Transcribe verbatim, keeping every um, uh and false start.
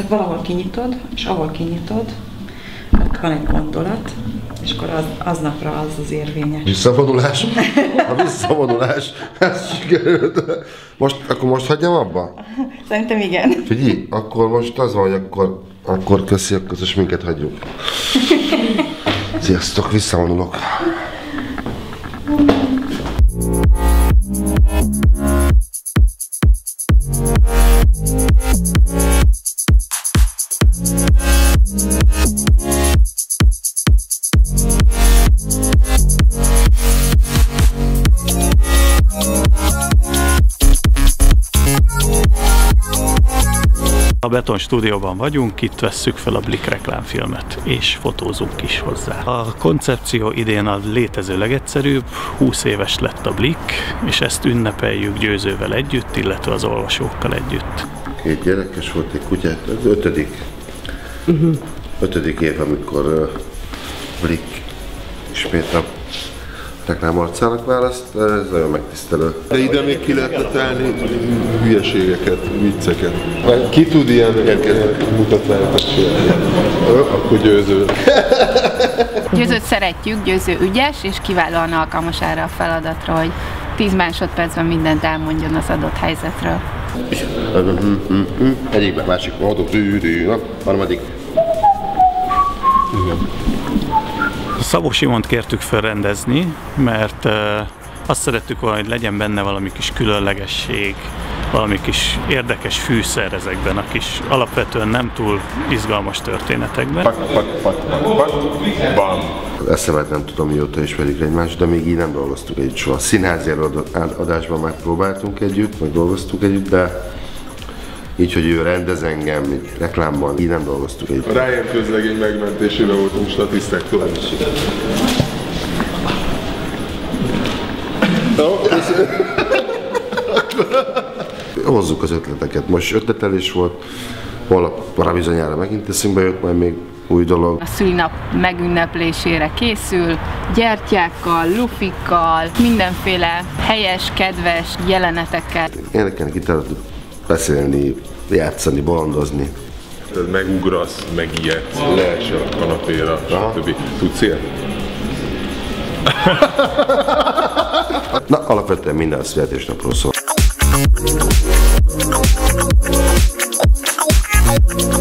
ezt valahol kinyitod, és ahol kinyitod, ott van egy gondolat, és akkor az, aznapra az az érvényes. Visszavonulás? A visszavonulás, ez sikerült. Most, akkor most hagyjam abba? Szerintem igen. Figyelj, akkor most az van, hogy akkor, akkor köszi, akkor az minket hagyjuk. Sziasztok, visszavonulok. A Beton stúdióban vagyunk, itt vesszük fel a Blick reklámfilmet, és fotózunk is hozzá. A koncepció idén a létező legegyszerűbb, húsz éves lett a Blick, és ezt ünnepeljük Győzővel együtt, illetve az olvasókkal együtt. Két gyerekes volt, egy kutyát, az ötödik. Uh-huh. Ötödik év, amikor uh, Blick ismét a reklámarcának választ, ez nagyon megtisztelő. De ide még ki lehetne tenni hülyeségeket, vicceket. Ki tud ilyen mutatványokat csinálni? Akkor Győző. Győzőt szeretjük, Győző ügyes és kiválóan alkalmas erre a feladatra, hogy tíz másodpercben mindent elmondjon az adott helyzetről. Egyikben, másik, adok, harmadik. Szabó Simont kértük felrendezni, mert uh, azt szerettük volna, hogy legyen benne valami kis különlegesség, valami kis érdekes fűszer ezekben a kis alapvetően nem túl izgalmas történetekben. Pat, pat, pat, pat, pat, bam. Eszemet nem tudom, mióta ismerik egymást, de még így nem dolgoztuk együtt soha. Színházi adásban már próbáltunk együtt, vagy dolgoztunk együtt, de így, hogy ő rendez engem, reklámban, így nem dolgoztuk együtt. A Ryan közlegény megmentésére voltunk statisztektől. Hozzuk az ötleteket. Most ötletelés volt, holnapra bizonyára megint eszünkbe jött majd még új dolog. A szülinap megünneplésére készül, gyertyákkal, lufikkal, mindenféle helyes, kedves jelenetekkel. Érdekelnek itt beszélni, játszani, bolondozni. Megugrasz, megijedsz, leesel a kanapéra, stb. Tudsz ilyet? Na, alapvetően minden a születésnapról szól.